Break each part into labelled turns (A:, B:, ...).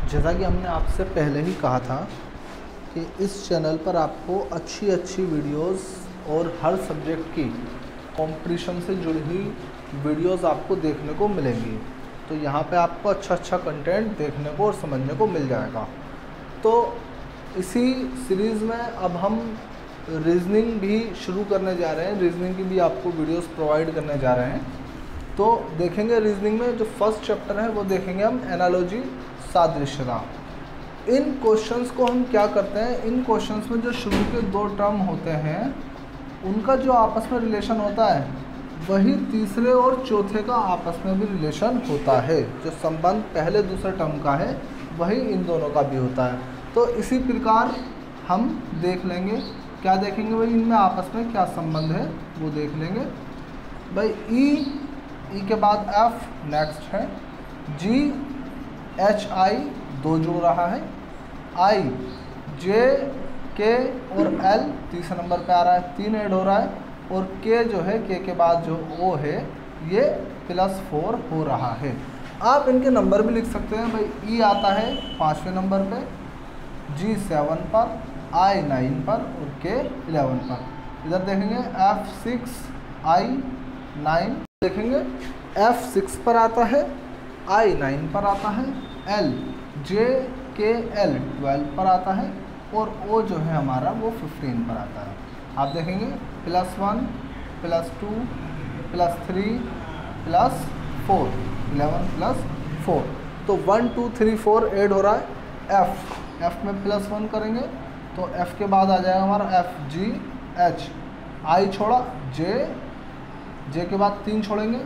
A: जैसा कि हमने आपसे पहले ही कहा था कि इस चैनल पर आपको अच्छी अच्छी वीडियोस और हर सब्जेक्ट की कंपटीशन से जुड़ी हुई वीडियोस आपको देखने को मिलेंगी। तो यहाँ पे आपको अच्छा कंटेंट देखने को और समझने को मिल जाएगा। तो इसी सीरीज़ में अब हम रीजनिंग भी शुरू करने जा रहे हैं। रीजनिंग की भी आपको वीडियोस प्रोवाइड करने जा रहे हैं। तो देखेंगे रीजनिंग में जो फर्स्ट चैप्टर है वो देखेंगे हम एनालॉजी, सादृश्यता। इन क्वेश्चंस को हम क्या करते हैं, इन क्वेश्चंस में जो शुरू के दो टर्म होते हैं उनका जो आपस में रिलेशन होता है वही तीसरे और चौथे का आपस में भी रिलेशन होता है। जो संबंध पहले दूसरे टर्म का है वही इन दोनों का भी होता है। तो इसी प्रकार हम देख लेंगे, क्या देखेंगे भाई, इनमें आपस में क्या संबंध है वो देख लेंगे भाई। ई के बाद एफ नेक्स्ट है, जी एच आई दो जोड़ रहा है, आई जे के और एल तीसरे नंबर पे आ रहा है, 3 ऐड हो रहा है, और के जो है के बाद जो ओ है ये +4 हो रहा है। आप इनके नंबर भी लिख सकते हैं भाई। ई आता है 5वें नंबर पे, जी 7 पर, आई 9 पर और के 11 पर। इधर देखेंगे F6 आई 9 देखेंगे, F6 पर आता है, आई 9 पर आता है, एल जे के एल 12 पर आता है और ओ जो है हमारा वो 15 पर आता है। आप देखेंगे +1 +2 +3 +4 11 +4। तो 1 2 3 4 ऐड हो रहा है। एफ में +1 करेंगे तो एफ के बाद आ जाएगा हमारा एफ जी एच, आई छोड़ा, जे के बाद 3 छोड़ेंगे,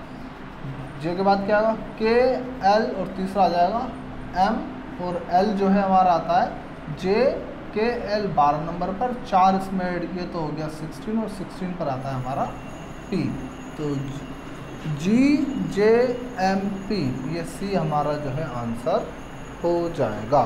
A: जे के बाद क्या आएगा के एल और तीसरा आ जाएगा एम, और एल जो है हमारा आता है जे के एल 12 नंबर पर, 4 इसमें ऐड किए तो हो गया 16 और 16 पर आता है हमारा पी। तो जी जे एम पी ये सी हमारा जो है आंसर हो जाएगा।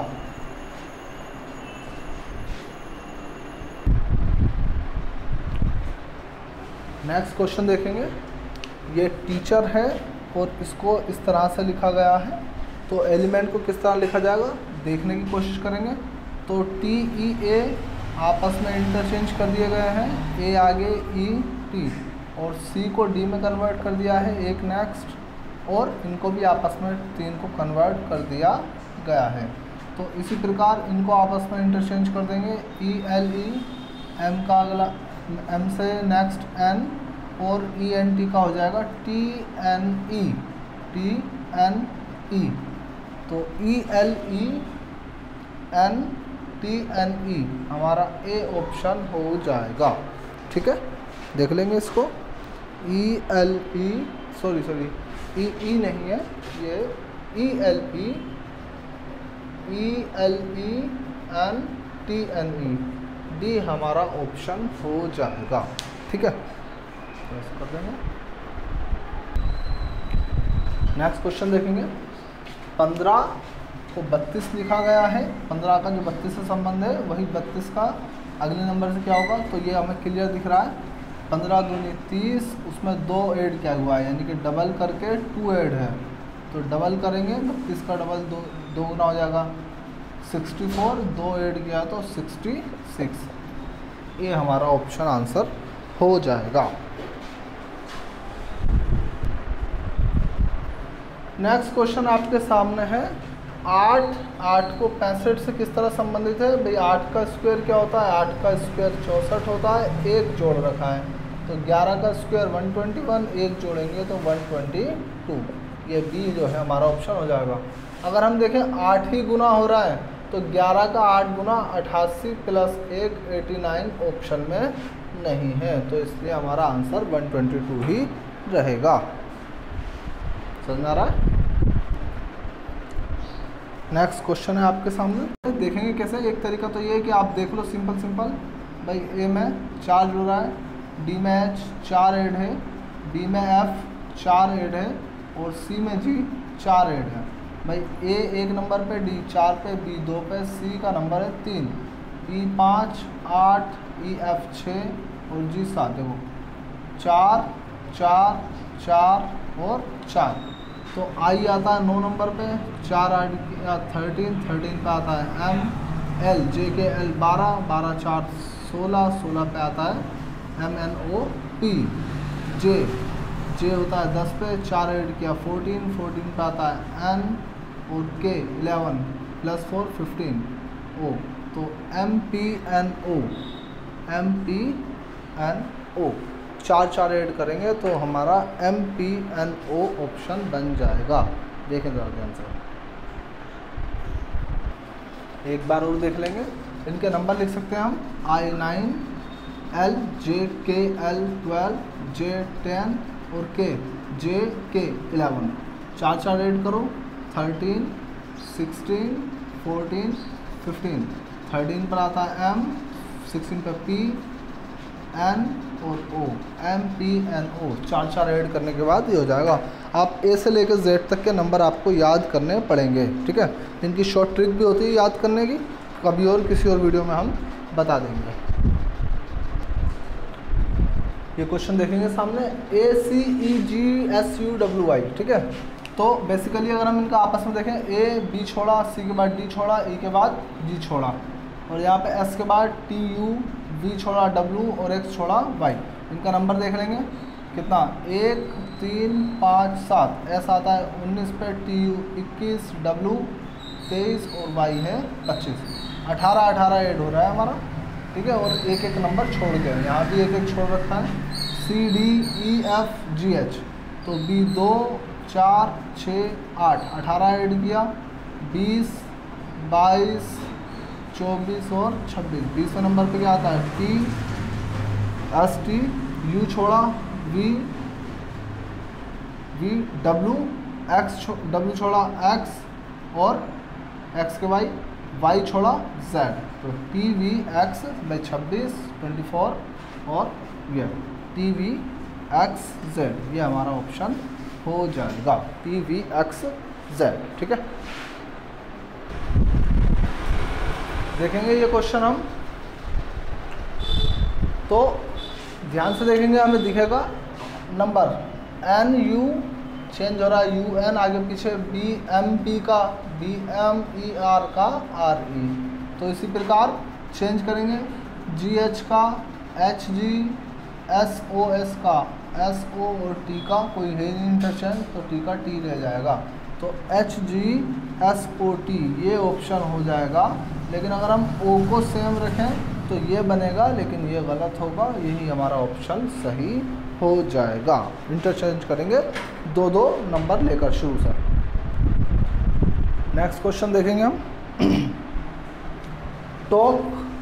A: नेक्स्ट क्वेश्चन देखेंगे। ये टीचर है और इसको इस तरह से लिखा गया है, तो एलिमेंट को किस तरह लिखा जाएगा देखने की कोशिश करेंगे। तो टी ई ए आपस में इंटरचेंज कर दिए गए हैं, ए आगे ई टी, और सी को डी में कन्वर्ट कर दिया है एक नेक्स्ट, और इनको भी आपस में 3 को कन्वर्ट कर दिया गया है। तो इसी प्रकार इनको आपस में इंटरचेंज कर देंगे। ई एल ई एम का अगला एम से नेक्स्ट एन, और ई एन टी का हो जाएगा टी एन ई। तो E L E N T N E हमारा ए ऑप्शन हो जाएगा। ठीक है, देख लेंगे इसको। ई एल ई सॉरी ई नहीं है ये, E L E N T N E, D हमारा ऑप्शन हो जाएगा। ठीक है, तो कर देंगे। नेक्स्ट क्वेश्चन देखेंगे। 15 को 32 लिखा गया है, 15 का जो 32 से संबंध है वही 32 का अगले नंबर से क्या होगा, तो ये हमें क्लियर दिख रहा है। 15 दूनी 30, उसमें 2 ऐड क्या हुआ है, यानी कि डबल करके 2 ऐड है, तो डबल करेंगे 32 का डबल 2 गुना हो जाएगा 64, 2 ऐड किया तो 66। ये हमारा ऑप्शन आंसर हो जाएगा। नेक्स्ट क्वेश्चन आपके सामने है। 8 को 65 से किस तरह संबंधित है भाई। 8 का स्क्वायर क्या होता है, 8 का स्क्वायर 64 होता है, एक जोड़ रखा है। तो 11 का स्क्वायर 121, एक जोड़ेंगे तो 122। ये बी जो है हमारा ऑप्शन हो जाएगा। अगर हम देखें 8 ही गुना हो रहा है तो 11 का 8 गुना 88 + 1 89 ऑप्शन में नहीं है, तो इसलिए हमारा आंसर 122 ही रहेगा। समझ आ रहा है। नेक्स्ट क्वेश्चन है आपके सामने, देखेंगे कैसे। एक तरीका तो ये है कि आप देख लो सिंपल भाई। ए में 4 जुड़ रहा है, डी में एच 4 ऐड है, बी में एफ 4 ऐड है, और सी में जी 4 ऐड है भाई। ए 1 नंबर पे, डी 4 पे, बी 2 पे, सी का नंबर है 3, ई 5 8, ई एफ 6 और जी 7। देखो 4 4 4 और 4, तो आई आता है 9 नंबर पे, 4 13 पे आता है एम एल, जे के एल 12, 12 4 16, 16 पे आता है M N O P, J होता है 10 पे, 4 ऐड किया 14, 14 पे आता है एन और के 11 + 4 15 ओ, तो M P N O 4 add करेंगे तो हमारा MPNO ऑप्शन बन जाएगा। देखें ज़रा ध्यान से, एक बार और देख लेंगे। इनके नंबर लिख सकते हैं हम I9 L J K L 12 J 10 और J K 11, 4 ऐड करो 13 16 14 15, 13 पर आता है M, 16 पर P N और O, MPNO 4 ऐड करने के बाद ये हो जाएगा। आप A से लेकर Z तक के नंबर आपको याद करने पड़ेंगे, ठीक है। इनकी शॉर्ट ट्रिक भी होती है याद करने की, कभी और किसी और वीडियो में हम बता देंगे। ये क्वेश्चन देखेंगे सामने ACEGSUWI, ठीक है। तो बेसिकली अगर हम इनका आपस में देखें, A B छोड़ा, C के बाद D छोड़ा, E के बाद G छोड़ा, और यहाँ पे S के बाद TU, V छोड़ा W और X छोड़ा Y। इनका नंबर देख लेंगे कितना, 1 3 5 7, S आता है 19 पे, TU 21, W 23 और Y है 25, 18 ऐड हो रहा है हमारा, ठीक है। और एक नंबर छोड़ के, यहाँ भी एक छोड़ रखा है C D E F G H, तो B 2 4 6 8, 18 ऐड किया 20 22 24 और 26, 20वें नंबर पे क्या आता है T S T, U छोड़ा V W, W छोड़ा X और X के Y छोड़ा Z, तो TVX 26 24 और ये TVXZ, ये हमारा ऑप्शन हो जाएगा TVXZ, ठीक है। देखेंगे ये क्वेश्चन हम, तो ध्यान से देखेंगे, हमें दिखेगा नंबर NU चेंज हो रहा है, UN आगे पीछे, BMP का BMER का RE, तो इसी प्रकार चेंज करेंगे, GH का HG, SOS का SO और T का कोई है नहीं इंटरचेंज, तो T का T रह जाएगा, तो HGSOT ये ऑप्शन हो जाएगा। लेकिन अगर हम O को सेम रखें तो ये बनेगा, लेकिन ये गलत होगा, यही हमारा ऑप्शन सही हो जाएगा। इंटरचेंज करेंगे 2 नंबर लेकर शुरू से। नेक्स्ट क्वेश्चन देखेंगे हम टॉक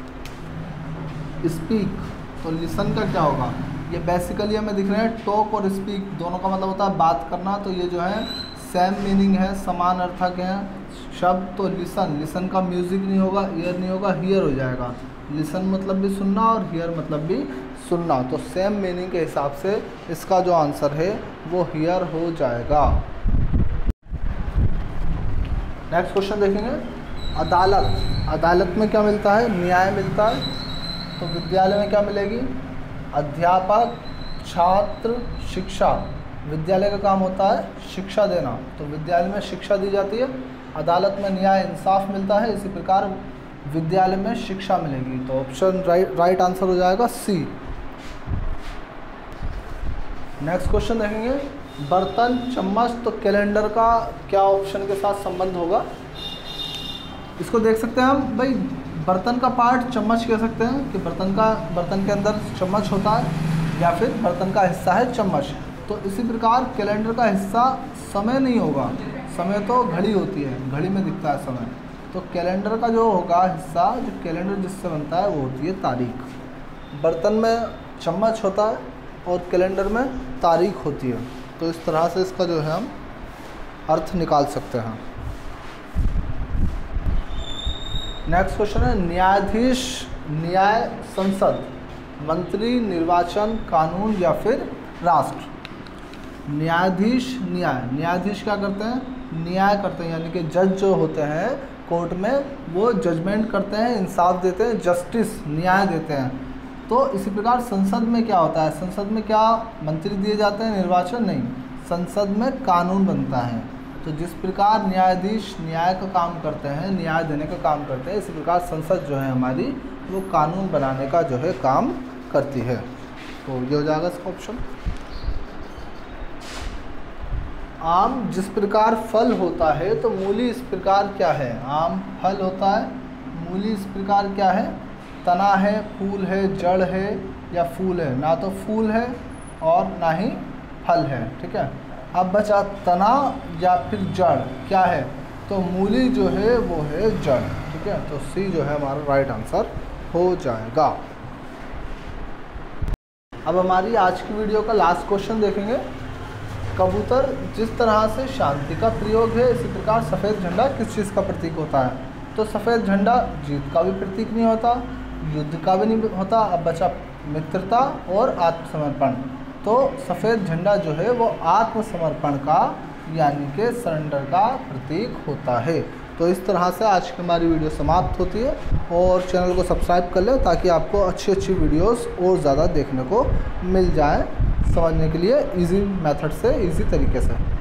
A: स्पीक, तो लिसन का क्या होगा, ये बेसिकली हमें दिख रहे हैं टॉक और स्पीक दोनों का मतलब होता है बात करना, तो ये जो है सेम मीनिंग है, समान अर्थक हैं शब्द। तो लिसन का म्यूजिक नहीं होगा, ईयर नहीं होगा, हियर हो जाएगा। लिसन मतलब भी सुनना और हियर मतलब भी सुनना, तो सेम मीनिंग के हिसाब से इसका जो आंसर है वो हियर हो जाएगा। नेक्स्ट क्वेश्चन देखेंगे अदालत में क्या मिलता है, न्याय मिलता है, तो विद्यालय में क्या मिलेगी, अध्यापक छात्र शिक्षा, विद्यालय का काम होता है शिक्षा देना, तो विद्यालय में शिक्षा दी जाती है। अदालत में न्याय इंसाफ मिलता है, इसी प्रकार विद्यालय में शिक्षा मिलेगी, तो ऑप्शन राइट आंसर हो जाएगा C। नेक्स्ट क्वेश्चन देखेंगे बर्तन चम्मच, तो कैलेंडर का क्या ऑप्शन के साथ संबंध होगा, इसको देख सकते हैं हम भाई, बर्तन का पार्ट चम्मच कह सकते हैं कि बर्तन के अंदर चम्मच होता है, या फिर बर्तन का हिस्सा है चम्मच। तो इसी प्रकार कैलेंडर का हिस्सा समय नहीं होगा, समय तो घड़ी होती है, घड़ी में दिखता है समय, तो कैलेंडर का जो होगा हिस्सा, जो कैलेंडर जिससे बनता है वो होती है तारीख। बर्तन में चम्मच होता है और कैलेंडर में तारीख होती है, तो इस तरह से इसका जो है हम अर्थ निकाल सकते हैं। नेक्स्ट क्वेश्चन है न्यायाधीश, न्याय, संसद, मंत्री, निर्वाचन, कानून या फिर राष्ट्र। न्यायाधीश क्या करते हैं, न्याय करते हैं, यानी कि जज जो होते हैं कोर्ट में वो जजमेंट करते हैं, इंसाफ देते हैं, जस्टिस न्याय देते हैं। तो इसी प्रकार संसद में क्या होता है, संसद में क्या मंत्री दिए जाते हैं, निर्वाचन नहीं, संसद में कानून बनता है। तो जिस प्रकार न्यायाधीश न्याय का काम करते हैं, न्याय देने का काम करते हैं, इसी प्रकार संसद जो है हमारी वो कानून बनाने का जो है काम करती है। तो ये हो जाएगा इसका ऑप्शन। आम जिस प्रकार फल होता है तो मूली इस प्रकार क्या है? आम फल होता है, मूली इस प्रकार क्या है? तना है, फूल है, जड़ है या फूल है? ना तो फूल है और ना ही फल है। ठीक है, अब बचा तना या फिर जड़, क्या है? तो मूली जो है वो है जड़। ठीक है, तो सी जो है हमारा राइट आंसर हो जाएगा। अब हमारी आज की वीडियो का लास्ट क्वेश्चन देखेंगे। कबूतर जिस तरह से शांति का प्रयोग है, इसी प्रकार सफ़ेद झंडा किस चीज़ का प्रतीक होता है? तो सफ़ेद झंडा जीत का भी प्रतीक नहीं होता, युद्ध का भी नहीं होता। अब बचा मित्रता और आत्मसमर्पण। तो सफ़ेद झंडा जो है वो आत्मसमर्पण का यानी कि सरेंडर का प्रतीक होता है। तो इस तरह से आज की हमारी वीडियो समाप्त होती है, और चैनल को सब्सक्राइब कर लें ताकि आपको अच्छी अच्छी वीडियोस और ज़्यादा देखने को मिल जाए, समझने के लिए इजी मेथड से, इजी तरीके से।